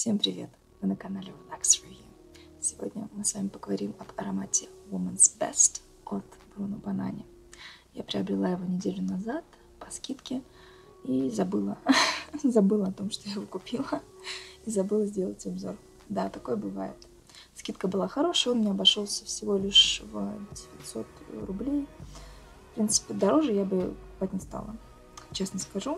Всем привет! Вы на канале Relax Review. Сегодня мы с вами поговорим об аромате Woman's Best от Bruno Banani. Я приобрела его неделю назад по скидке и забыла о том, что я его купила, и забыла сделать обзор. Да, такое бывает. Скидка была хорошая, он мне обошелся всего лишь в 900 рублей. В принципе, дороже я бы покупать не стала, честно скажу.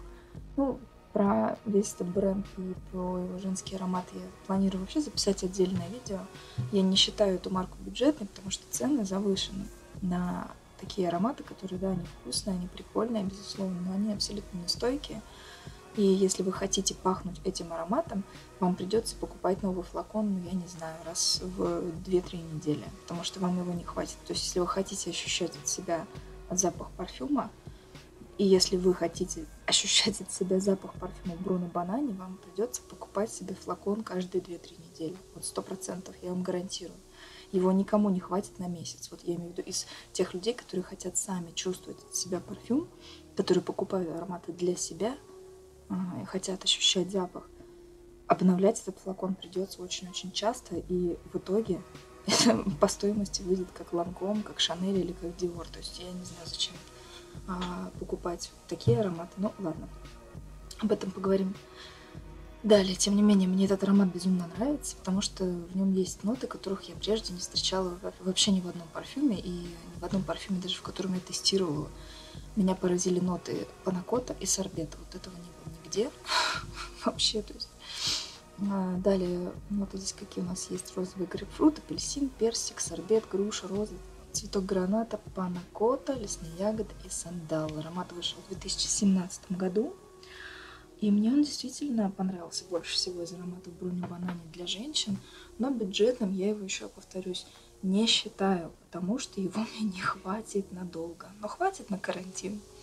Про весь этот бренд и про его женский аромат я планирую вообще записать отдельное видео. Я не считаю эту марку бюджетной, потому что цены завышены на такие ароматы, которые, да, они вкусные, они прикольные, безусловно, но они абсолютно нестойкие. И если вы хотите пахнуть этим ароматом, вам придется покупать новый флакон, я не знаю, раз в 2-3 недели, потому что вам его не хватит. То есть, если вы хотите ощущать от себя запах парфюма, и если вы хотите ощущать от себя запах парфюма Bruno Banani, вам придется покупать себе флакон каждые 2-3 недели. Вот 100%, я вам гарантирую. Его никому не хватит на месяц. Вот я имею в виду из тех людей, которые хотят сами чувствовать от себя парфюм, которые покупают ароматы для себя и хотят ощущать запах. Обновлять этот флакон придется очень-очень часто, и в итоге это по стоимости выйдет как Lancôme, как Chanel или как Dior. То есть я не знаю, зачем покупать такие ароматы. Ну, ладно, об этом поговорим далее. Тем не менее, мне этот аромат безумно нравится, потому что в нем есть ноты, которых я прежде не встречала вообще ни в одном парфюме, и ни в одном парфюме, даже в котором я тестировала. Меня поразили ноты панакота и сорбета. Вот этого не было нигде вообще. То есть. Далее ноты здесь какие у нас есть: розовый грейпфрут, апельсин, персик, сорбет, груша, роза, цветок граната, панакота, лесные ягоды и сандал. Аромат вышел в 2017 году. И мне он действительно понравился больше всего из ароматов Bruno Banani для женщин. Но бюджетным я его, еще повторюсь, не считаю, потому что его мне не хватит надолго. Но хватит на карантин.